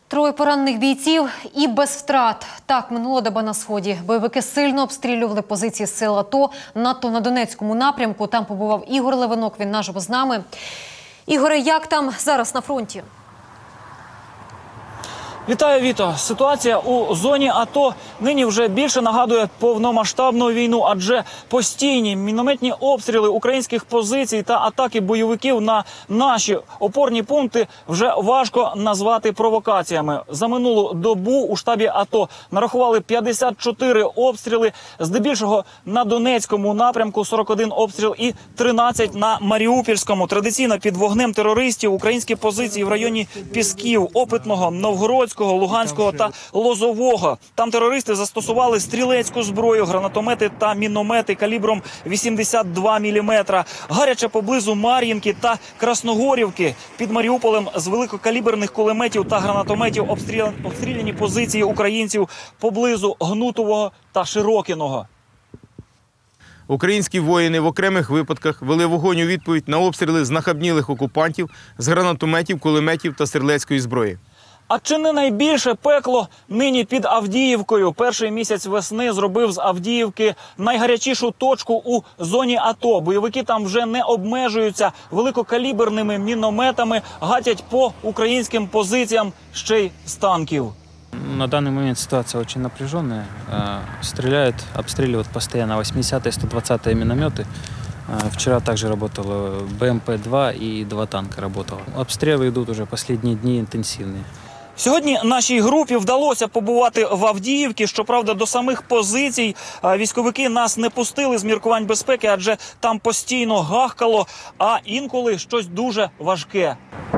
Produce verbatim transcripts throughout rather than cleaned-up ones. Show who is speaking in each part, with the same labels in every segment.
Speaker 1: Троє поранених бійців і без втрат. Так минула доба на Сході. Бойовики сильно обстрілювали позиції сил АТО, надто на Донецькому напрямку. Там побував Ігор Левинок, він наживо з нами. Ігоре, як там зараз на фронті?
Speaker 2: Вітаю, Віто. Ситуація у зоні АТО нині вже більше нагадує повномасштабну війну, адже постійні мінометні обстріли українських позицій та атаки бойовиків на наші опорні пункти вже важко назвати провокаціями. За минулу добу у штабі АТО нарахували п'ятдесят чотири обстріли, здебільшого на Донецькому напрямку сорок один обстріл і тринадцять на Маріупольському. Традиційно під вогнем терористів українські позиції в районі Пісків, Опитного, Новгородського, Луганського та Лозового. Там терористи застосували стрілецьку зброю, гранатомети та міномети калібром вісімдесят два міліметра. Гаряче поблизу Мар'їнки та Красногорівки. Під Маріуполем з великокаліберних кулеметів та гранатометів обстріляні позиції українців поблизу Гнутового та Широкіного.
Speaker 3: Українські воїни в окремих випадках вели вогонь у відповідь на обстріли знахабнілих окупантів з гранатометів, кулеметів та стрілецької зброї.
Speaker 2: А чи не найбільше пекло нині під Авдіївкою? Перший місяць весни зробив з Авдіївки найгарячішу точку у зоні АТО. Бойовики там вже не обмежуються великокаліберними мінометами, гатять по українським позиціям ще й з танків.
Speaker 4: На данный момент ситуация очень напряженная. Стреляют, обстреливают постоянно восьмидесятые, сто двадцатые минометы. Вчера также работало БМП два и два танка работало. Обстрелы идут уже последние дни интенсивные.
Speaker 2: Сьогодні нашій групі вдалося побувати в Авдіївці. Щоправда, до самих позицій військовики нас не пустили з міркувань безпеки, адже там постійно гахкало, а інколи щось дуже важке.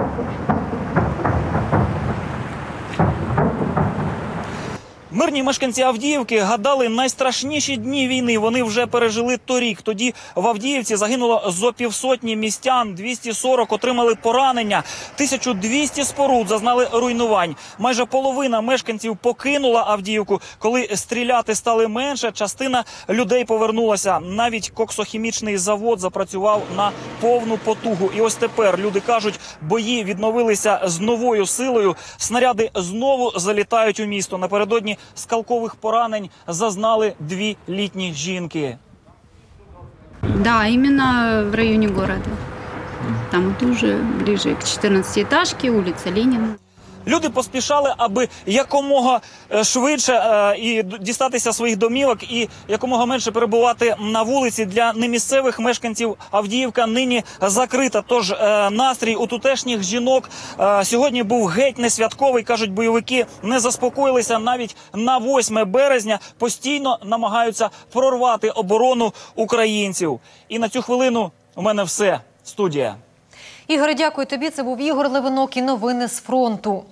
Speaker 2: Мирні мешканці Авдіївки гадали найстрашніші дні війни. Вони вже пережили торік. Тоді в Авдіївці загинуло зо півсотні містян, двісті сорок отримали поранення, тисяча двісті споруд зазнали руйнувань. Майже половина мешканців покинула Авдіївку. Коли стріляти стали менше, частина людей повернулася. Навіть коксохімічний завод запрацював на повну потугу. І ось тепер, люди кажуть, бої відновилися з новою силою. Снаряди знову залітають у місто. Напередодні скалкових поранень зазнали дві літні жінки.
Speaker 5: Да, именно в районе города. Там вот уже ближе к четырнадцатиэтажке, улица Ленина.
Speaker 2: Люди поспішали, аби якомога швидше е, і дістатися своїх домівок і якомога менше перебувати на вулиці. Для немісцевих мешканців Авдіївка нині закрита. Тож е, настрій у тутешніх жінок е, сьогодні був геть не святковий. Кажуть, бойовики не заспокоїлися навіть на восьме березня. Постійно намагаються прорвати оборону українців. І на цю хвилину у мене все. Студія.
Speaker 1: Ігоре, дякую тобі. Це був Ігор Левинок і новини з фронту.